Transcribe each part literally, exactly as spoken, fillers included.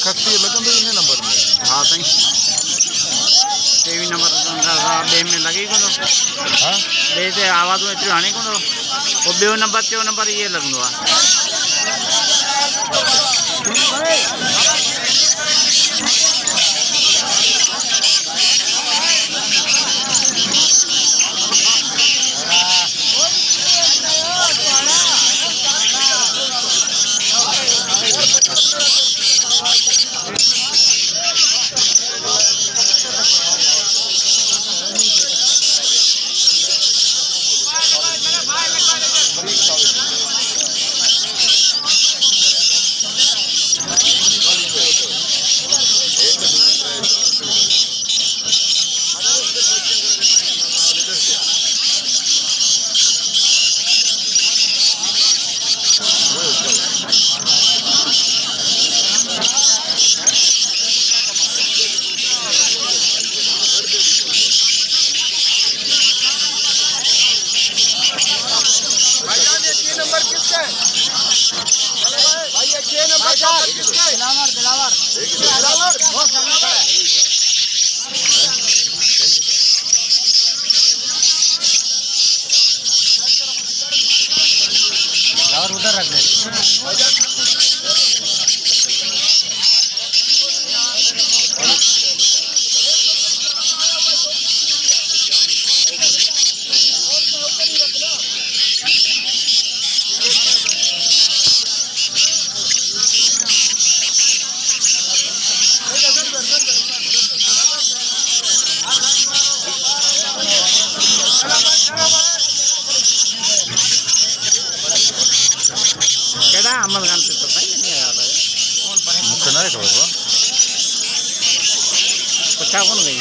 खस्सी लगन इन नंबर में। हाँ सही टेवी नंबर बे में लगी को हां बे से आवाज में एतिरो हाणे को वो बे नंबर ते नंबर ये लगंदो आ दिलावर दिलावर दिलावर बहुत सामने खड़ा है दिलावर उधर रख दे केड़ा अमल खान से तो भाई नहीं आ रहा है कौन पर मुझे नहीं खबर हुआ पता कौन गई है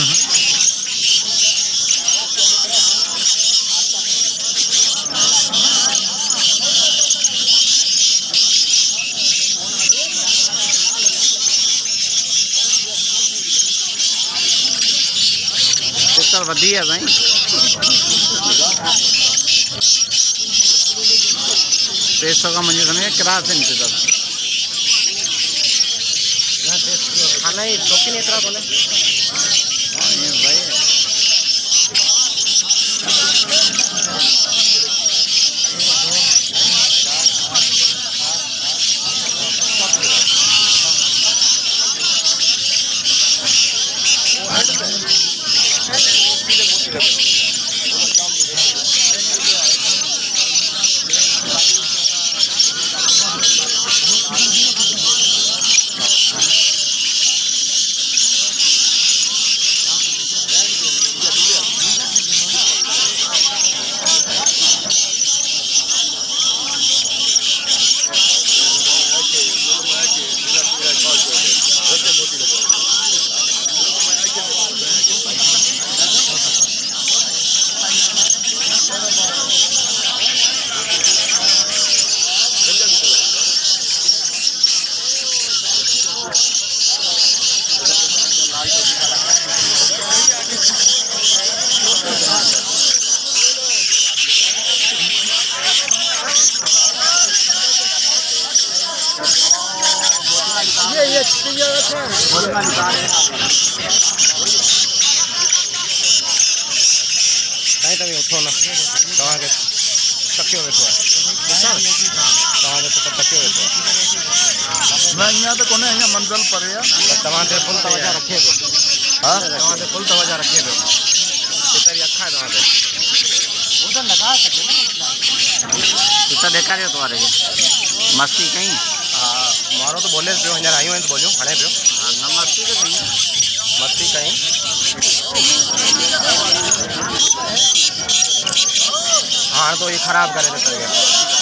पिस्टल वधी है भाई पैसों का मुझे समझ किराया से नहीं था खाना ही टोकी नहीं इतना बोले भाई ये ये ये बोलना निकाल कहीं तभी उठो ना तवा के तकियो बैठो है तवा के तो तकियो बैठो मैं यहां तो कोने यहां मंजिल पर है तवा के फुल तवज्जो रखे दो हां तवा के फुल तवज्जो रखे दो तेरी अखा है तवा के उधर लगा सके ना इतना देखा रहे तुम्हारे मस्ती कहीं मारो तो बोले पियो अंदर आयो हैं तो बोलियो खड़े पियो हां ना मस्ती तो कहीं मस्ती कहीं हाँ तो ये खराब करे देता है।